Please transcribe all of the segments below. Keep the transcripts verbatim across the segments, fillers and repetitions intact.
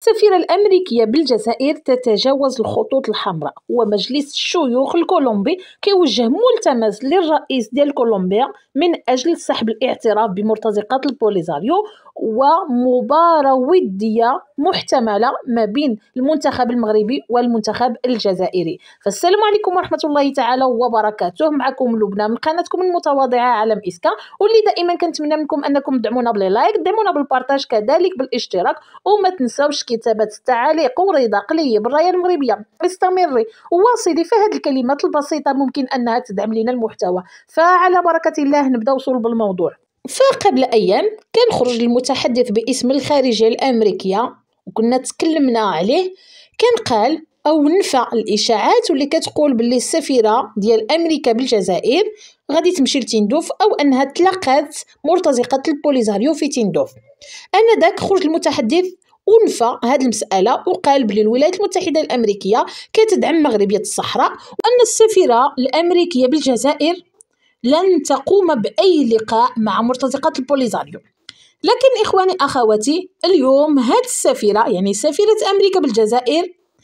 السفيرة الأمريكية بالجزائر تتجاوز الخطوط الحمراء، ومجلس الشيوخ الكولومبي كيوجه ملتمس للرئيس ديال كولومبيا من أجل سحب الاعتراف بمرتزقات البوليزاريو ومباراة ودية محتملة ما بين المنتخب المغربي والمنتخب الجزائري. فالسلام عليكم ورحمة الله تعالى وبركاته، معكم لبنى من قناتكم المتواضعة عالم إسكا، واللي دائما كنتمنى منكم أنكم تدعمونا باللايك، دعمونا بالبارتاج، كذلك بالاشتراك، وما تنساوش كتابة التعاليق ورضا قلي بالراية المغربية. استمري وواصلي، فهذه الكلمات البسيطة ممكن أنها تدعم لنا المحتوى. فعلى بركة الله نبدأ وصول بالموضوع. فقبل أيام كان خرج المتحدث باسم الخارجية الأمريكية وكنا تكلمنا عليه، كان قال أو نفى الإشاعات واللي كتقول باللي السفيرة ديال أمريكا بالجزائر غادي تمشي لتندوف أو أنها تلاقات مرتزقة البوليزاريو في تندوف. أنا داك خرج المتحدث ونفى هذه المسألة وقال بلي الولايات المتحدة الأمريكية كتدعم مغربية الصحراء، وأن السفيرة الأمريكية بالجزائر لن تقوم بأي لقاء مع مرتزقات البوليزاريو. لكن إخواني أخواتي، اليوم هاد السفيرة يعني سفيرة أمريكا بالجزائر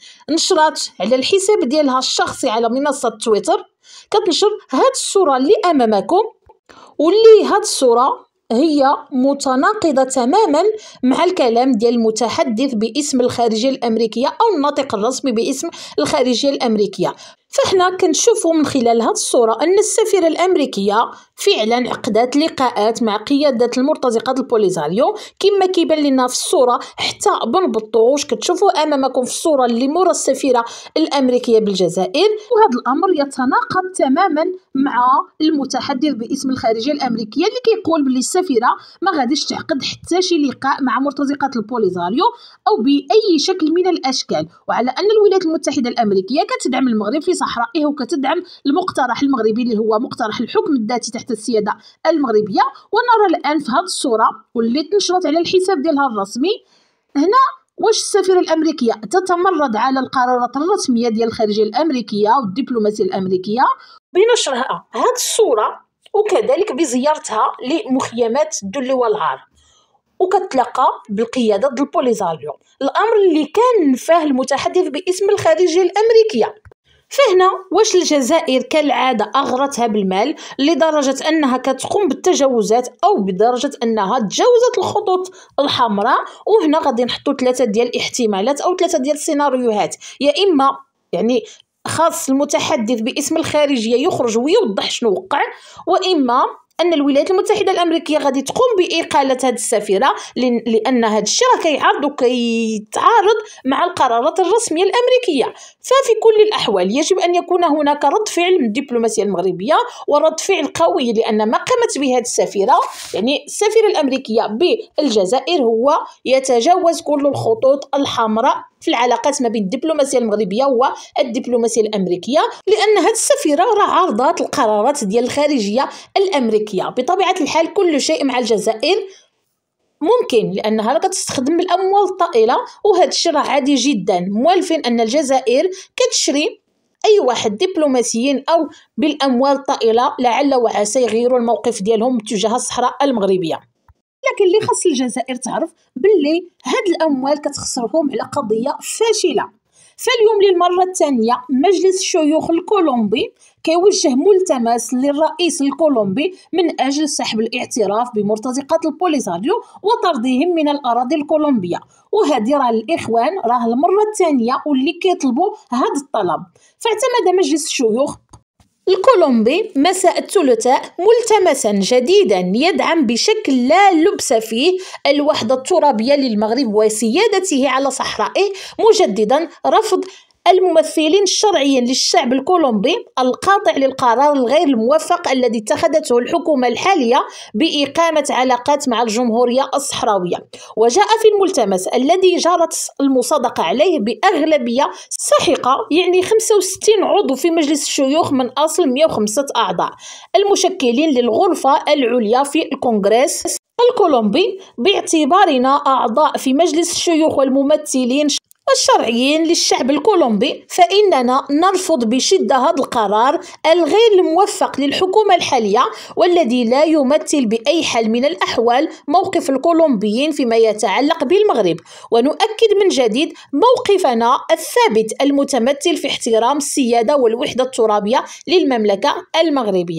نشرت على الحساب ديالها الشخصي على منصة تويتر، كتنشر هاد الصورة اللي أمامكم، واللي هاد الصورة هي متناقضة تماما مع الكلام ديال المتحدث باسم الخارجية الأمريكية أو الناطق الرسمي باسم الخارجية الأمريكية. فاحنا كنشوفوا من خلال هذه الصورة أن السفيرة الأمريكية فعلا عقدت لقاءات مع قيادة المرتزقات البوليزاريو كما كيبان لنا في الصورة. حتى بنبطوش كتشوفوا أمامكم في الصورة اللي مورا السفيرة الأمريكية بالجزائر، وهذا الأمر يتناقض تماما مع المتحدث باسم الخارجية الأمريكية اللي كيقول باللي السفيرة ما غاديش تعقد حتى شي لقاء مع مرتزقات البوليزاريو أو بأي شكل من الأشكال، وعلى أن الولايات المتحدة الأمريكية كتدعم المغرب في صحرائه وكتدعم المقترح المغربي اللي هو مقترح الحكم الذاتي تحت السيادة المغربية. ونرى الآن في هذه الصورة واللي تنشرت على الحساب ديالها الرسمي هنا واش السفيرة الأمريكية تتمرد على القرارات الرسمية ديال الخارجية الأمريكية والدبلوماسية الأمريكية بنشرها هذه الصورة وكذلك بزيارتها لمخيمات الدل والعار وكتلقى بالقيادة ديال البوليزاريو، الأمر اللي كان نفاه المتحدث باسم الخارجية الأمريكية. فهنا واش الجزائر كالعادة أغرتها بالمال لدرجة أنها كتقوم بالتجاوزات أو بدرجة أنها تجاوزت الخطوط الحمراء؟ وهنا غادي نحطو ثلاثة ديال الاحتمالات أو ثلاثة ديال السيناريوهات، يا إما يعني خاص المتحدث باسم الخارجية يخرج ويوضح شنو وقع، وإما أن الولايات المتحدة الأمريكية غادي تقوم بإقالة هذه السفيرة لأن هذا الشيء راه كيعارض وكيتعارض مع القرارات الرسمية الأمريكية. ففي كل الأحوال يجب أن يكون هناك رد فعل من الدبلوماسية المغربية ورد فعل قوي، لأن ما قامت به هذه السفيرة يعني السفيرة الأمريكية بالجزائر هو يتجاوز كل الخطوط الحمراء في العلاقات ما بين الدبلوماسية المغربية والدبلوماسية الأمريكية، لأن هذه السفيرة راه عارضات القرارات ديال الخارجية الأمريكية. بطبيعة الحال كل شيء مع الجزائر ممكن لأنها لا كتستخدم الأموال الطائلة، وهذا الشيء راه عادي جدا. موالفين أن الجزائر كتشري أي واحد دبلوماسيين أو بالأموال الطائلة لعل وعسى يغيروا الموقف ديالهم تجاه الصحراء المغربية. لكن اللي خاص الجزائر تعرف باللي هاد الأموال كتخسرهم على قضية فاشلة. فاليوم للمرة الثانية مجلس الشيوخ الكولومبي كيوجه ملتمس للرئيس الكولومبي من أجل سحب الاعتراف بمرتزقات البوليزاريو وطردهم من الأراضي الكولومبية، وهذه راه الإخوان راه المرة الثانية واللي كيطلبوا هذا الطلب. فاعتمد مجلس الشيوخ الكولومبي مساء الثلاثاء ملتمسا جديدا يدعم بشكل لا لبس فيه الوحدة الترابية للمغرب وسيادته على صحرائه، مجددا رفض الممثلين الشرعيين للشعب الكولومبي القاطع للقرار الغير الموفق الذي اتخذته الحكومة الحالية بإقامة علاقات مع الجمهورية الصحراوية. وجاء في الملتمس الذي جرت المصادقة عليه بأغلبية ساحقة يعني خمسة وستين عضو في مجلس الشيوخ من أصل مئة وخمسة أعضاء المشكلين للغرفة العليا في الكونغرس الكولومبي، باعتبارنا أعضاء في مجلس الشيوخ والممثلين والشرعيين للشعب الكولومبي، فإننا نرفض بشدة هذا القرار الغير الموفق للحكومة الحالية، والذي لا يمثل بأي حال من الأحوال موقف الكولومبيين فيما يتعلق بالمغرب. ونؤكد من جديد موقفنا الثابت المتمثل في احترام السيادة والوحدة الترابية للمملكة المغربية.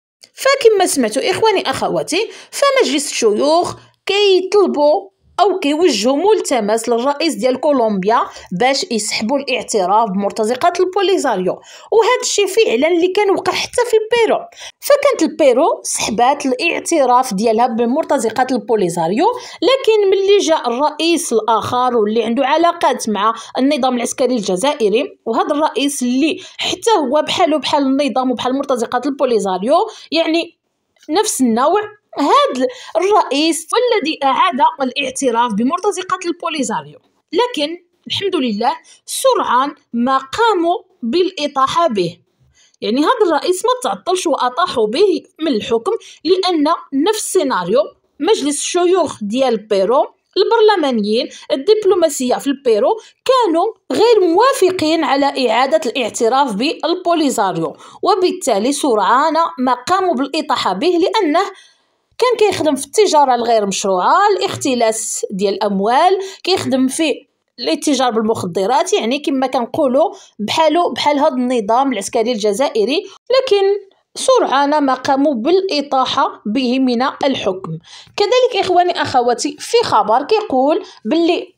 فكما سمعتوا إخواني أخواتي، فمجلس الشيوخ كيطلبوا أو كيوجهوا ملتمس للرئيس ديال كولومبيا باش يسحبوا الاعتراف بمرتزقات البوليزاريو، وهذا الشيء فعلا اللي كان وقع حتى في البيرو. فكانت البيرو سحبات الاعتراف ديالها بمرتزقات البوليزاريو، لكن ملي جاء الرئيس الآخر واللي عنده علاقات مع النظام العسكري الجزائري، وهذا الرئيس اللي حتى هو بحاله بحال النظام وبحال مرتزقات البوليزاريو، يعني نفس النوع، هذا الرئيس والذي أعاد الاعتراف بمرتزقة البوليزاريو. لكن الحمد لله سرعان ما قاموا بالإطاحة به، يعني هذا الرئيس ما تعطلش وأطاحوا به من الحكم، لأن نفس السيناريو مجلس الشيوخ ديال بيرو، البرلمانيين، الدبلوماسية في البيرو كانوا غير موافقين على إعادة الاعتراف بالبوليزاريو، وبالتالي سرعان ما قاموا بالإطاحة به، لأنه كان كيخدم في التجارة الغير مشروعة، الاختلاس ديال الأموال، كيخدم في الاتجار بالمخدرات، يعني كما كنقولوا بحالو بحال هذا النظام العسكري الجزائري. لكن سرعان ما قاموا بالإطاحة به من الحكم. كذلك إخواني أخواتي، في خبر كيقول باللي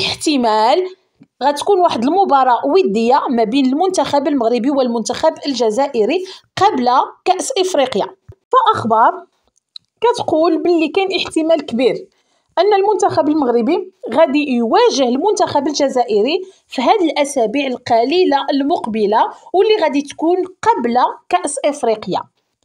احتمال غتكون واحد المباراة ودية ما بين المنتخب المغربي والمنتخب الجزائري قبل كأس إفريقيا. فأخبار كتقول باللي كاين احتمال كبير أن المنتخب المغربي غادي يواجه المنتخب الجزائري في هذه الأسابيع القليلة المقبلة، واللي غادي تكون قبل كأس إفريقيا.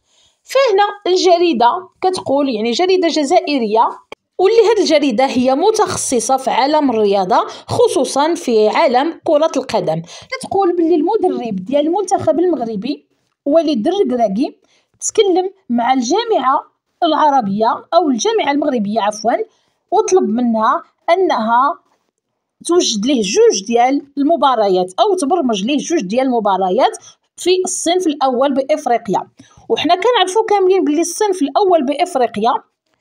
فهنا الجريدة كتقول، يعني جريدة جزائرية، واللي هذه الجريدة هي متخصصة في عالم الرياضة، خصوصا في عالم كرة القدم، كتقول باللي المدرب ديال المنتخب المغربي وليد الركراكي تكلم مع الجامعة العربية أو الجامعة المغربية عفوا، وطلب منها أنها توجد له جوج ديال المباريات أو تبرمج له جوج ديال المباريات في الصنف الأول بإفريقيا. وحنا كنعرفوا كاملين باللي الصنف الأول بإفريقيا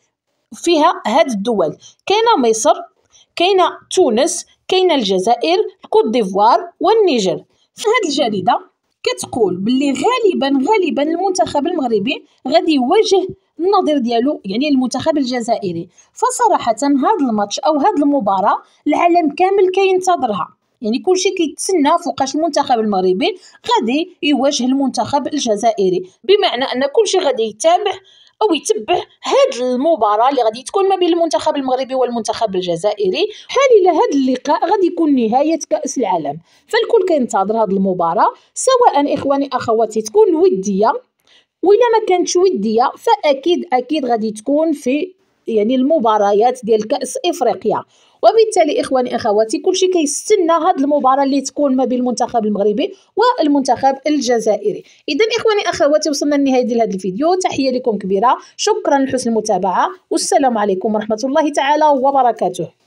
فيها هاد الدول، كاينه مصر، كاينه تونس، كاينه الجزائر، الكوت ديفوار والنيجر. فهاد الجريدة كتقول باللي غالبا غالبا المنتخب المغربي غادي يواجه النظير ديالو يعني المنتخب الجزائري. فصراحة هذا الماتش أو هذه المباراة العالم كامل كينتظرها، يعني كلشي كيتسنى فوقاش المنتخب المغربي غادي يواجه المنتخب الجزائري، بمعنى أن كلشي غادي يتابع أو يتبع هاد المباراة اللي غادي تكون ما بين المنتخب المغربي والمنتخب الجزائري. حال هذا اللقاء غادي يكون نهاية كأس العالم، فالكل كينتظر هاد المباراة، سواء إخواني أخواتي تكون ودية وإلا ما كانتش ودية، فأكيد أكيد غادي تكون في يعني المباريات ديال كأس إفريقيا. وبالتالي إخواني أخواتي كلشي كيستنى هاد المباراة اللي تكون ما بين المنتخب المغربي والمنتخب الجزائري. إذا إخواني أخواتي وصلنا للنهاية ديال هذا الفيديو، تحية لكم كبيرة، شكرا لحسن المتابعة، والسلام عليكم ورحمة الله تعالى وبركاته.